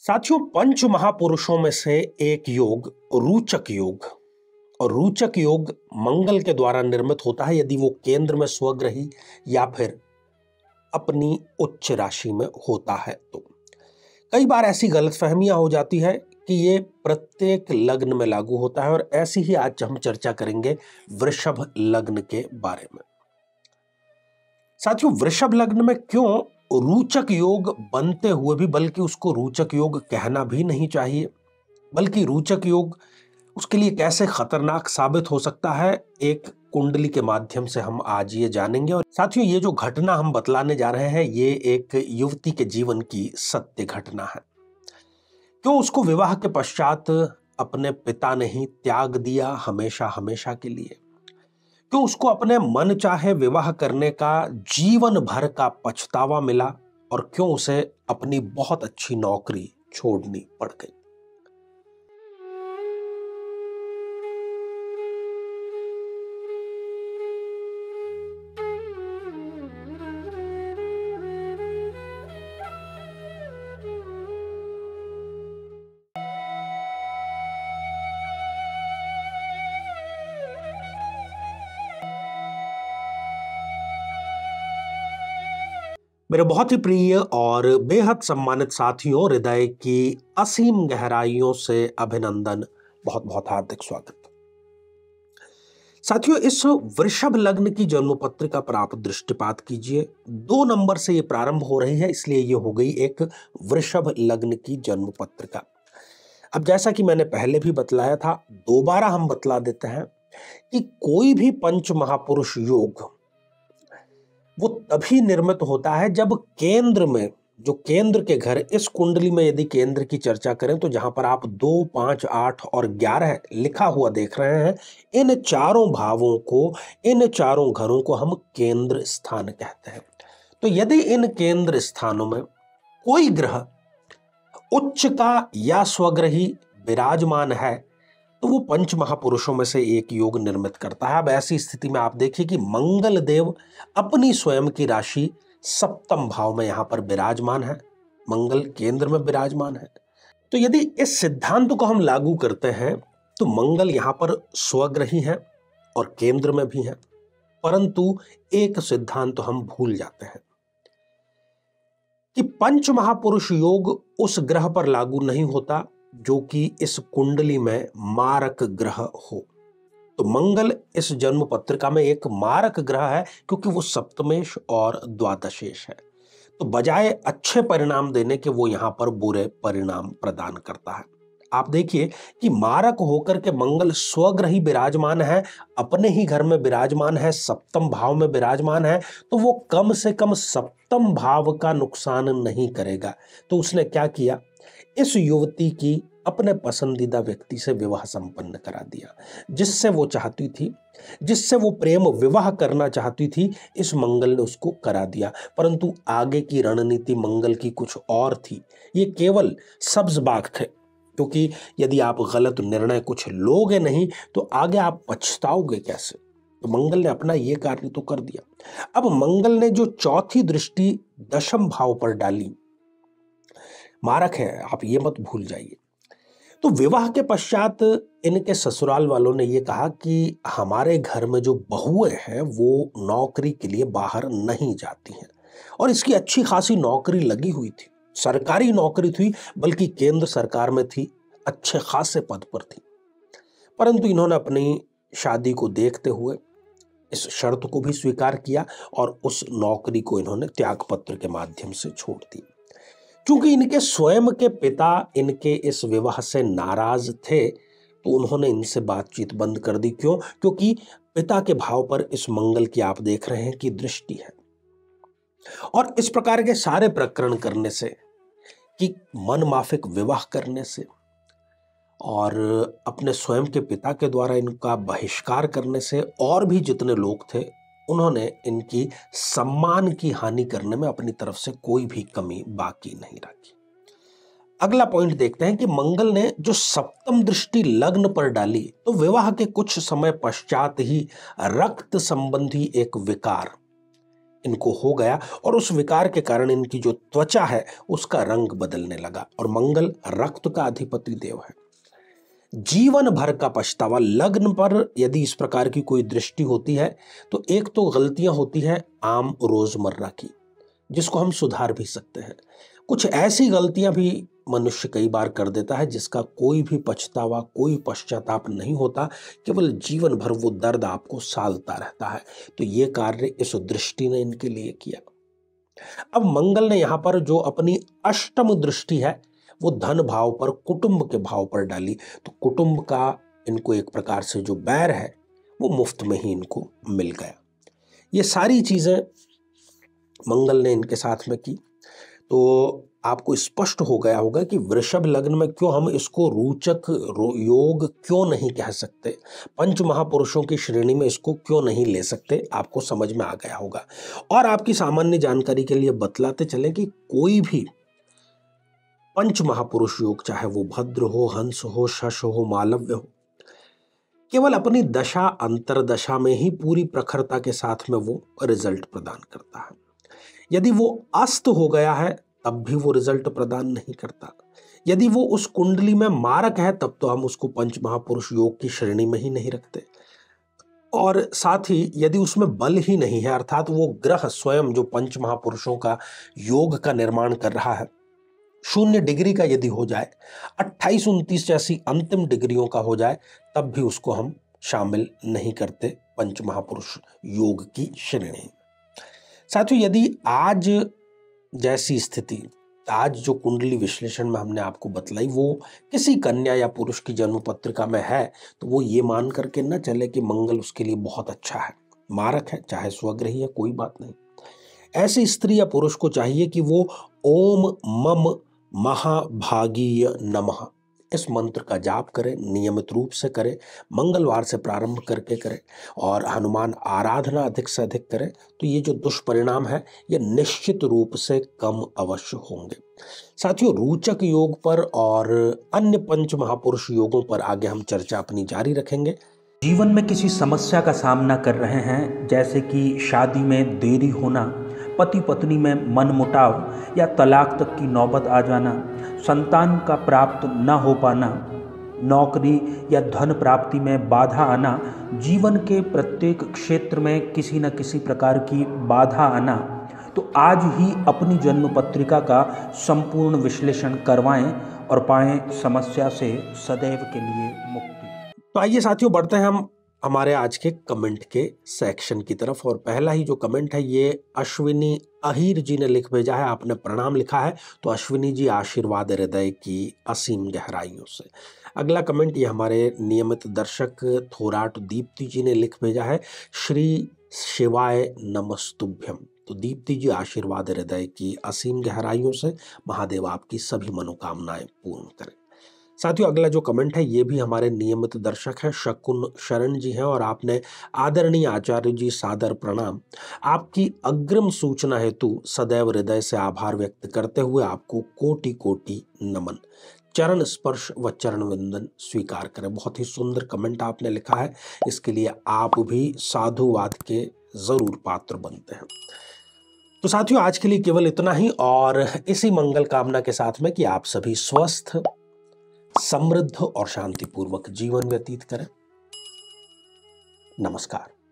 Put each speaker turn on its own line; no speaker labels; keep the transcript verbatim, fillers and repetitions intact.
साथियों, पंच महापुरुषों में से एक योग रोचक योग और रोचक योग मंगल के द्वारा निर्मित होता है यदि वो केंद्र में स्वग्रही या फिर अपनी उच्च राशि में होता है। तो कई बार ऐसी गलतफहमियां हो जाती है कि ये प्रत्येक लग्न में लागू होता है और ऐसी ही आज हम चर्चा करेंगे वृषभ लग्न के बारे में। साथियों, वृषभ लग्न में क्यों रोचक योग बनते हुए भी बल्कि उसको रोचक योग कहना भी नहीं चाहिए, बल्कि रोचक योग उसके लिए कैसे खतरनाक साबित हो सकता है, एक कुंडली के माध्यम से हम आज ये जानेंगे। और साथियों, ये जो घटना हम बतलाने जा रहे हैं ये एक युवती के जीवन की सत्य घटना है। क्यों उसको विवाह के पश्चात अपने पिता ने ही त्याग दिया हमेशा हमेशा के लिए, क्यों उसको अपने मन चाहे विवाह करने का जीवन भर का पछतावा मिला और क्यों उसे अपनी बहुत अच्छी नौकरी छोड़नी पड़ गई। मेरे बहुत ही प्रिय और बेहद सम्मानित साथियों, हृदय की असीम गहराइयों से अभिनंदन, बहुत बहुत हार्दिक स्वागत। साथियों, इस वृषभ लग्न की जन्म पत्रिका पर आप दृष्टिपात कीजिए। दो नंबर से ये प्रारंभ हो रही है, इसलिए ये हो गई एक वृषभ लग्न की जन्म पत्रिका। अब जैसा कि मैंने पहले भी बतलाया था, दोबारा हम बतला देते हैं कि कोई भी पंच महापुरुष योग वो तभी निर्मित होता है जब केंद्र में, जो केंद्र के घर, इस कुंडली में यदि केंद्र की चर्चा करें तो जहां पर आप दो, पांच, आठ और ग्यारह लिखा हुआ देख रहे हैं, इन चारों भावों को, इन चारों घरों को हम केंद्र स्थान कहते हैं। तो यदि इन केंद्र स्थानों में कोई ग्रह उच्च का या स्वग्रही विराजमान है तो वो पंच महापुरुषों में से एक योग निर्मित करता है। अब ऐसी स्थिति में आप देखिए कि मंगल देव अपनी स्वयं की राशि सप्तम भाव में यहां पर विराजमान है, मंगल केंद्र में विराजमान है। तो यदि इस सिद्धांत को हम लागू करते हैं तो मंगल यहां पर स्वग्रही है और केंद्र में भी है, परंतु एक सिद्धांत तो हम भूल जाते हैं कि पंच महापुरुष योग उस ग्रह पर लागू नहीं होता जो कि इस कुंडली में मारक ग्रह हो। तो मंगल इस जन्म पत्रिका में एक मारक ग्रह है क्योंकि वो सप्तमेश और द्वादशेश है। तो बजाय अच्छे परिणाम देने के वो यहां पर बुरे परिणाम प्रदान करता है। आप देखिए कि मारक होकर के मंगल स्वग्रही विराजमान है, अपने ही घर में विराजमान है, सप्तम भाव में विराजमान है, तो वो कम से कम सप्तम भाव का नुकसान नहीं करेगा। तो उसने क्या किया, इस युवती की अपने पसंदीदा व्यक्ति से विवाह संपन्न करा दिया, जिससे वो चाहती थी, जिससे वो प्रेम विवाह करना चाहती थी, इस मंगल ने उसको करा दिया। परंतु आगे की रणनीति मंगल की कुछ और थी। ये केवल सब्ज बाग थे, क्योंकि यदि आप गलत निर्णय कुछ लोगे नहीं तो आगे आप पछताओगे कैसे। तो मंगल ने अपना ये कार्य तो कर दिया। अब मंगल ने जो चौथी दृष्टि दशम भाव पर डाली, मारक है, आप ये मत भूल जाइए। तो विवाह के पश्चात इनके ससुराल वालों ने ये कहा कि हमारे घर में जो बहुएं हैं वो नौकरी के लिए बाहर नहीं जाती हैं, और इसकी अच्छी खासी नौकरी लगी हुई थी, सरकारी नौकरी थी, बल्कि केंद्र सरकार में थी, अच्छे खासे पद पर थी। परंतु इन्होंने अपनी शादी को देखते हुए इस शर्त को भी स्वीकार किया और उस नौकरी को इन्होंने त्यागपत्र के माध्यम से छोड़ दी। क्योंकि इनके स्वयं के पिता इनके इस विवाह से नाराज थे तो उन्होंने इनसे बातचीत बंद कर दी। क्यों? क्योंकि पिता के भाव पर इस मंगल की आप देख रहे हैं कि दृष्टि है, और इस प्रकार के सारे प्रकरण करने से, कि मन माफिक विवाह करने से और अपने स्वयं के पिता के द्वारा इनका बहिष्कार करने से, और भी जितने लोग थे उन्होंने इनकी सम्मान की हानि करने में अपनी तरफ से कोई भी कमी बाकी नहीं रखी। अगला पॉइंट देखते हैं कि मंगल ने जो सप्तम दृष्टि लग्न पर डाली तो विवाह के कुछ समय पश्चात ही रक्त संबंधी एक विकार इनको हो गया और उस विकार के कारण इनकी जो त्वचा है उसका रंग बदलने लगा। और मंगल रक्त का अधिपति देव है। जीवन भर का पछतावा। लग्न पर यदि इस प्रकार की कोई दृष्टि होती है तो एक तो गलतियां होती हैं आम रोजमर्रा की, जिसको हम सुधार भी सकते हैं। कुछ ऐसी गलतियां भी मनुष्य कई बार कर देता है जिसका कोई भी पछतावा, कोई पश्चाताप नहीं होता, केवल जीवन भर वो दर्द आपको सालता रहता है। तो ये कार्य इस दृष्टि ने इनके लिए किया। अब मंगल ने यहां पर जो अपनी अष्टम दृष्टि है वो धन भाव पर, कुटुंब के भाव पर डाली, तो कुटुंब का इनको एक प्रकार से जो बैर है वो मुफ्त में ही इनको मिल गया। ये सारी चीजें मंगल ने इनके साथ में की। तो आपको स्पष्ट हो गया होगा कि वृषभ लग्न में क्यों हम इसको रोचक योग क्यों नहीं कह सकते, पंच महापुरुषों की श्रेणी में इसको क्यों नहीं ले सकते, आपको समझ में आ गया होगा। और आपकी सामान्य जानकारी के लिए बतलाते चले कि कोई भी पंच महापुरुष योग, चाहे वो भद्र हो, हंस हो, शश हो, मालव्य हो, केवल अपनी दशा अंतरदशा में ही पूरी प्रखरता के साथ में वो रिजल्ट प्रदान करता है। यदि वो अस्त हो गया है तब भी वो रिजल्ट प्रदान नहीं करता। यदि वो उस कुंडली में मारक है तब तो हम उसको पंच महापुरुष योग की श्रेणी में ही नहीं रखते। और साथ ही यदि उसमें बल ही नहीं है, अर्थात वो ग्रह स्वयं जो पंच महापुरुषों का योग का निर्माण कर रहा है शून्य डिग्री का यदि हो जाए, अट्ठाईस उनतीस जैसी अंतिम डिग्रियों का हो जाए, तब भी उसको हम शामिल नहीं करते पंच महापुरुष योग की श्रेणी। साथियों, यदि आज जैसी स्थिति, आज जो कुंडली विश्लेषण में हमने आपको बतलाई वो किसी कन्या या पुरुष की जन्म पत्रिका में है, तो वो ये मान करके न चले कि मंगल उसके लिए बहुत अच्छा है, मारक है, चाहे स्वग्रही है, कोई बात नहीं। ऐसी स्त्री या पुरुष को चाहिए कि वो ओम मम महाभागीय नमः इस मंत्र का जाप करें, नियमित रूप से करें, मंगलवार से प्रारंभ करके करें और हनुमान आराधना अधिक से अधिक करें, तो ये जो दुष्परिणाम है ये निश्चित रूप से कम अवश्य होंगे। साथियों, रोचक योग पर और अन्य पंच महापुरुष योगों पर आगे हम चर्चा अपनी जारी रखेंगे।
जीवन में किसी समस्या का सामना कर रहे हैं, जैसे कि शादी में देरी होना, पति पत्नी में मनमुटाव या तलाक तक की नौबत आ जाना, संतान का प्राप्त न हो पाना, नौकरी या धन प्राप्ति में बाधा आना, जीवन के प्रत्येक क्षेत्र में किसी न किसी प्रकार की बाधा आना, तो आज ही अपनी जन्म पत्रिका का संपूर्ण विश्लेषण करवाएं और पाएं समस्या से सदैव के लिए मुक्ति।
तो आइए साथियों, बढ़ते हैं हम हमारे आज के कमेंट के सेक्शन की तरफ। और पहला ही जो कमेंट है ये अश्विनी अहीर जी ने लिख भेजा है। आपने प्रणाम लिखा है, तो अश्विनी जी आशीर्वाद हृदय की असीम गहराइयों से। अगला कमेंट ये हमारे नियमित दर्शक थोराट दीप्ति जी ने लिख भेजा है, श्री शिवाय नमस्तुभ्यम। तो दीप्ति जी आशीर्वाद हृदय की असीम गहराइयों से महादेव आपकी सभी मनोकामनाएं पूर्ण करें। साथियों, अगला जो कमेंट है ये भी हमारे नियमित दर्शक हैं, शकुन शरण जी हैं, और आपने आदरणीय आचार्य जी सादर प्रणाम। आपकी अग्रिम सूचना हेतु सदैव हृदय से आभार व्यक्त करते हुए आपको कोटि कोटि नमन, चरण स्पर्श व चरण वंदन स्वीकार करें। बहुत ही सुंदर कमेंट आपने लिखा है, इसके लिए आप भी साधुवाद के जरूर पात्र बनते हैं। तो साथियों, आज के लिए केवल इतना ही, और इसी मंगल कामना के साथ में कि आप सभी स्वस्थ, समृद्ध और शांतिपूर्वक जीवन व्यतीत करें। नमस्कार।